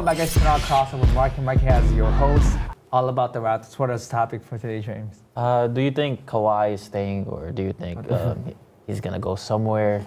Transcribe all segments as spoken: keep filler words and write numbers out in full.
back, guys, to Not Crossover with Mark and Mike as your host. All about the Raptors. What is the topic for today, James? Uh, do you think Kawhi is staying, or do you think um, he's gonna go somewhere?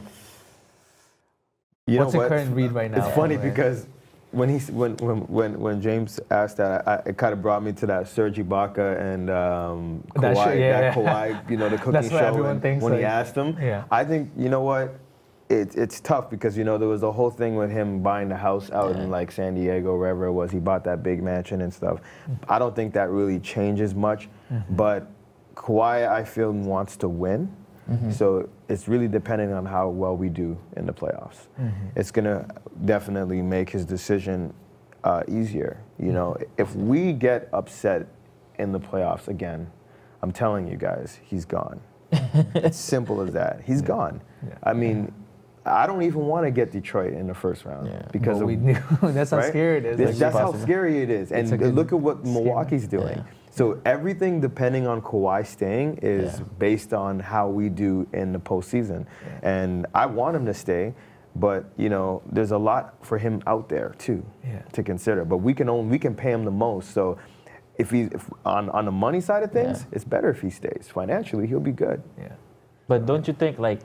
You What's know the what? current read right now? It's funny anyway? because when he when when when, when James asked that, I, it kind of brought me to that Serge Ibaka and um, Kawhi, That show, yeah, that yeah. Kawhi, you know, the cooking That's what show. everyone and thinks, when he like- asked him, Yeah. I think you know what. It, it's tough because, you know, there was a whole thing with him buying the house out Yeah. in, like, San Diego, wherever it was. He bought that big mansion and stuff. I don't think that really changes much. Mm-hmm. But Kawhi, I feel, wants to win. Mm-hmm. So it's really depending on how well we do in the playoffs. Mm-hmm. It's going to definitely make his decision uh, easier. You know, if we get upset in the playoffs again, I'm telling you guys, he's gone. It's simple as that. He's gone. Yeah. I mean, I don't even want to get Detroit in the first round Yeah. because But of, we knew. That's how right? scary it is. This- Like, that's how possible. scary it is. And It's a good look at what scheme. Milwaukee's doing. Yeah. So everything depending on Kawhi staying is Yeah. based on how we do in the postseason. Yeah. And I want him to stay, but you know, there's a lot for him out there too Yeah. to consider. But we can only we can pay him the most. So if he if on on the money side of things, Yeah. it's better if he stays. Financially, he'll be good. Yeah. But don't you think, like,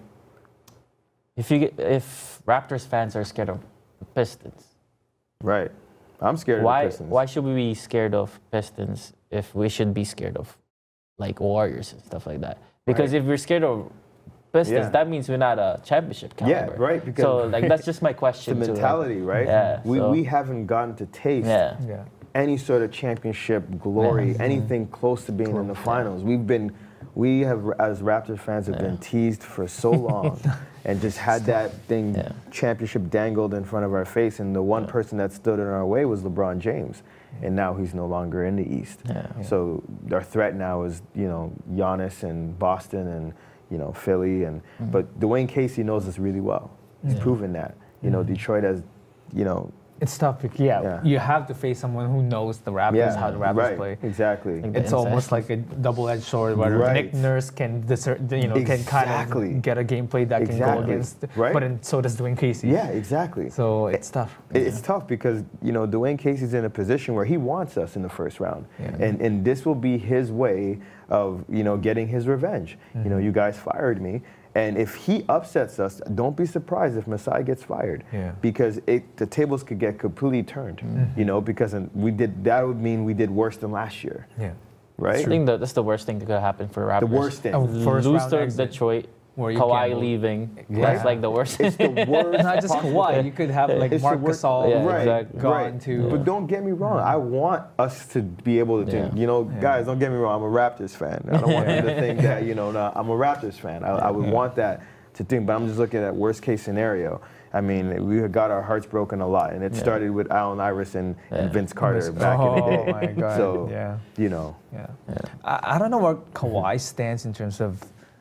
if you get, if Raptors fans are scared of the Pistons, Right. I'm scared why of the Pistons. why should we be scared of Pistons if we should be scared of, like, Warriors and stuff like that? Because Right. if we're scared of Pistons, Yeah. that means we're not a championship Yeah, caliber. right, because- so, like, that's just my It's the question. to, like, mentality, right? Yeah, We so- we haven't gotten to taste Yeah. Yeah. any sort of championship glory, Yeah. anything close to being in the finals. We've been, we have, as Raptors fans, have been teased for so long and just had that thing, Yeah. championship dangled in front of our face. And the one person that stood in our way was LeBron James. And now he's no longer in the East. Yeah. So our threat now is, you know, Giannis and Boston and, you know, Philly. And But Dwayne Casey knows us really well. He's proven that. You know, Detroit has, you know, It's tough because, yeah, Yeah. you have to face someone who knows the Raptors, yeah, how the Raptors right, play. exactly. Like, It's the almost inside. like a double-edged sword where Right. Nick Nurse can discern, you know, can kind Exactly. of get a gameplay that can go Exactly. against, Right. but then so does Dwayne Casey. Yeah, exactly. So it's tough. It- It's tough because, you know, Dwayne Casey's in a position where he wants us in the first round. Yeah. And and this will be his way of, you know, getting his revenge. You know, you guys fired me. And if he upsets us, don't be surprised if Masai gets fired. Yeah. Because it, the tables could get completely turned, you know, because we did, that would mean we did worse than last year, Yeah. right? I think that that's the worst thing that could happen for Raptors. The worst thing. Oh, first Lose round to exit. Detroit, Where you Kawhi gamble. leaving. Yeah. That's like the worst. It's the worst. Not just possible- Kawhi, you could have like It's the Marc worst- Gasol Yeah, right, exactly. gone right. to. But don't get me wrong. I want us to be able to, Yeah. you know, guys, don't get me wrong. I'm a Raptors fan. I don't want them to think that, you know, no, I'm a Raptors fan. I, I would want that to think, but I'm just looking at worst case scenario. I mean, we got our hearts broken a lot, and it Yeah. started with Allen Iverson and Yeah. Vince Carter Vince- back in the oh day. my God, So, yeah. you know, Yeah. I, I don't know where Kawhi stands in terms of.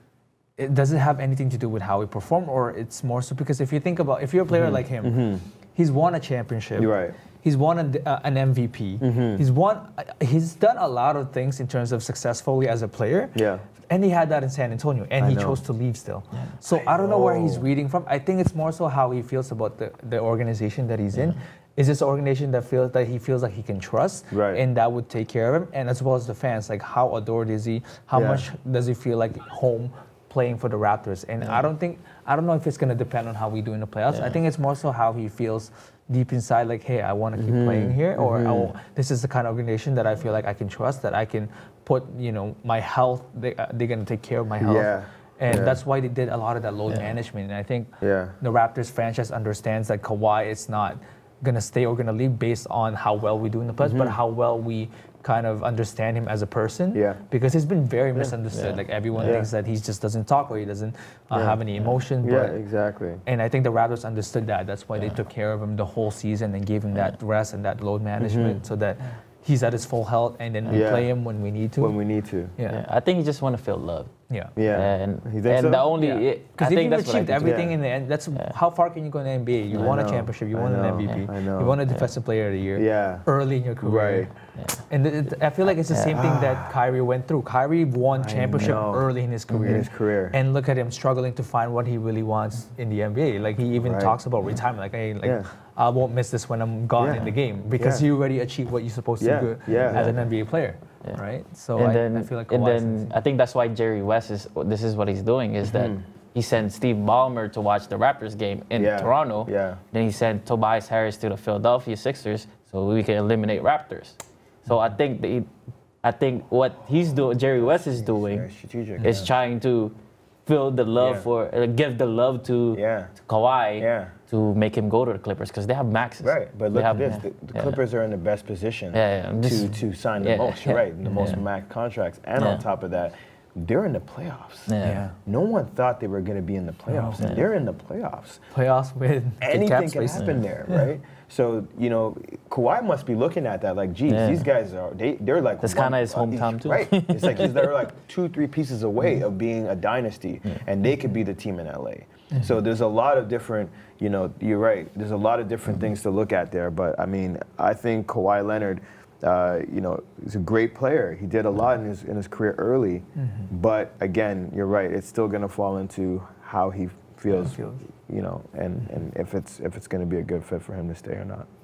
It does it have anything to do with how he performed, or it's more so because if you think about if you're a player like him, he's won a championship. You're right. He's won a, uh, an M V P. He's won. uh, He's done a lot of things in terms of successfully as a player. Yeah. And he had that in San Antonio, and I he know. chose to leave still. So I, don't know where he's know. reading from. I think it's more so how he feels about the, the organization that he's in. Is this organization that feels that he feels like he can trust, Right. and that would take care of him, and as well as the fans, like how adored is he? How Yeah. much does he feel like home playing for the Raptors? And I don't think I don't know if it's gonna depend on how we do in the playoffs. I Yeah. think it's more so how he feels deep inside, like, hey, I want to keep playing here, or oh, this is the kind of organization that I feel like I can trust, that I can put, you know, my health. They uh, they're gonna take care of my health. Yeah. And Yeah. that's why they did a lot of that load Yeah. management. And I think Yeah. the Raptors franchise understands that Kawhi is not gonna stay or gonna leave based on how well we do in the playoffs, but how well we kind of understand him as a person. Yeah. Because he's been very misunderstood. Yeah. Like everyone Yeah. thinks that he just doesn't talk or he doesn't uh, Yeah. have any emotion. Yeah, But exactly. and I think the Raptors understood that. That's why they took care of him the whole season and gave him that rest and that load management so that he's at his full health, and then we Yeah. play him when we need to. When we need to. yeah. Yeah, I think you just want to feel love. Yeah. Yeah. And, You think and so? the only, Yeah. it- I Because think if you that's what I achieved think. everything Yeah. in the end, that's Yeah. how far can you go in the N B A? You I won a know. championship, you I won an know. M V P, I know. you won a Defensive Player of the Year Yeah. early in your career. Right. And it, I feel like it's the same thing that Kyrie went through. Kyrie won I championship know. early in his career. In his career. And look at him struggling to find what he really wants in the N B A. Like he even Right. talks about retirement. Like, hey, like Yeah. I won't miss this when I'm gone Yeah. in the game because Yeah. you already achieved what you're supposed Yeah. to do Yeah. as Yeah. an N B A player, Yeah. right? So and I, then, I feel like and Kawhi is then I think that's why Jerry West is. This is what he's doing is that he sent Steve Ballmer to watch the Raptors game in Yeah. Toronto. Yeah. Then he sent Tobias Harris to the Philadelphia Sixers so we can eliminate Raptors. So I think that he, I think what he's doing, Jerry West is doing, Very strategic. is yeah. trying to fill the love Yeah. for, uh, give the love to, Yeah. to Kawhi Yeah. to make him go to the Clippers because they have maxes. Right, but They look have- at this. yeah, The, the yeah. Clippers are in the best position Yeah, yeah, I'm to, just- to sign the yeah, most. You're yeah, right, the most yeah. max contracts. And Yeah. on top of that, they're in the playoffs. Yeah. Yeah. No one thought they were going to be in the playoffs. No. and They're in the playoffs. playoffs with good Anything cap can space. happen there, right? So, you know, Kawhi must be looking at that like, geez, Yeah. these guys are, they, they're like... That's one- kinda his uh, each- hometown, too. Right. It's like he's, they're like two, three pieces away of being a dynasty, and they could be the team in L A. So there's a lot of different, you know, you're right, there's a lot of different things to look at there. But, I mean, I think Kawhi Leonard, uh, you know, he's a great player. He did a lot in his, in his career early. But, again, you're right, it's still going to fall into how he feels, feels. you know, and, and if it's if it's going to be a good fit for him to stay or not.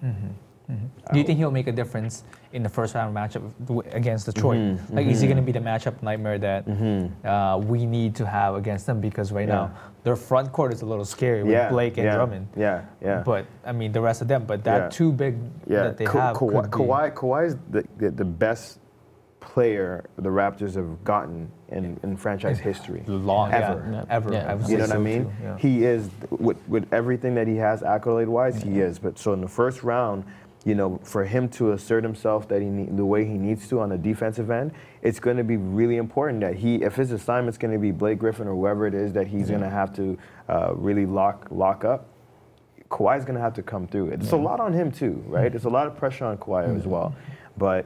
Do you think he'll make a difference in the first round matchup w- against Detroit? Mm-hmm, Like, is he going to be the matchup nightmare that uh, we need to have against them? Because right Yeah. now, their front court is a little scary with Yeah, Blake and yeah, Drummond. Yeah, yeah. But, I mean, the rest of them, but that Yeah. two big yeah, that they Ka- have Kawhi, could be Kawhi, Kawhi is the, the, the best player the Raptors have gotten in, in franchise history. long, ever. yeah, Yeah. ever. Yeah. I would You know say what I so mean? too, yeah. He is with with everything that he has accolade-wise. He is. But so in the first round, you know, for him to assert himself that he need, the way he needs to on the defensive end, it's going to be really important that he, if his assignment's going to be Blake Griffin or whoever it is that he's going to have to uh, really lock lock up, Kawhi's going to have to come through. It's a lot on him too, right? There's a lot of pressure on Kawhi as well, but.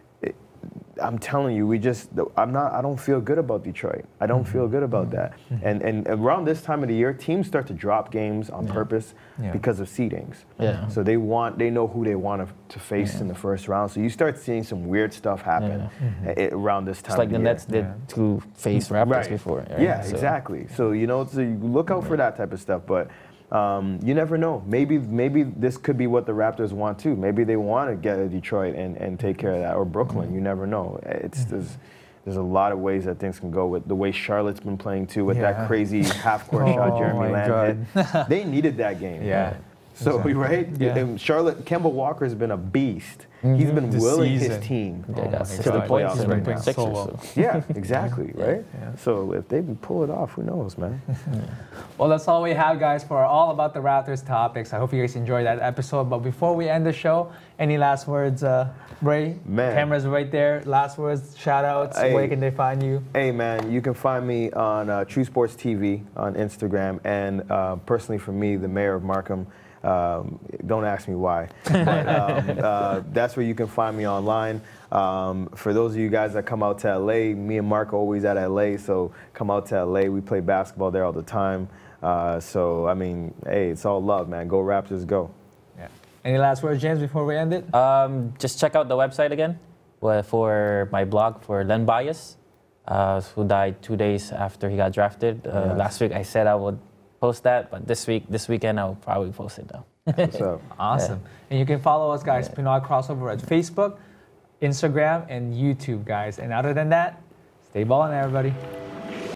I'm telling you, we just, I'm not, I don't feel good about Detroit. I don't feel good about that. And, and around this time of the year, teams start to drop games on purpose Yeah. because of seedings. Yeah. So they want, they know who they want to, to face in the first round. So you start seeing some weird stuff happen a- around this time It's like of the year. Nets did Yeah. to face Raptors Right. before. Right? Yeah, So- exactly. So, you know, so you look out for that type of stuff. But um, you never know. Maybe maybe this could be what the Raptors want too. Maybe they want to get a Detroit and, and take care of that, or Brooklyn. You never know. It's there's there's a lot of ways that things can go with the way Charlotte's been playing too, with Yeah. that crazy half-court shot Oh Jeremy my Lamb hit. They needed that game. Yeah. So, Exactly. right? Yeah. And Charlotte, Kemba Walker's been a beast. He's been This willing season. his team They Oh got my sixty God. points He's in been the playing so Sixers. well. So. Yeah, exactly, right? Yeah. So if they can pull it off, who knows, man? Well, that's all we have, guys, for All About the Raptors topics. I hope you guys enjoyed that episode. But before we end the show, any last words, uh, Ray? Man. Camera's right there. Last words, shout outs. Hey. Where can they find you? Hey, man, you can find me on uh, True Sports T V on Instagram, and uh, personally for me, the mayor of Markham. Um, don't ask me why, but um, uh, that's where you can find me online. Um, for those of you guys that come out to L A, me and Mark are always at L A, so come out to L A. We play basketball there all the time. Uh, so, I mean, hey, it's all love, man. Go Raptors, go. Yeah. Any last words, James, before we end it? Um, just check out the website again well, for my blog for Len Bias, uh, who died two days after he got drafted. Uh, Yes. Last week I said I would post that, but this week, this weekend, I'll probably post it now. What's up? Awesome. And you can follow us, guys, Pinoy Crossover at Facebook, Instagram, and YouTube, guys. And other than that, stay ballin', everybody.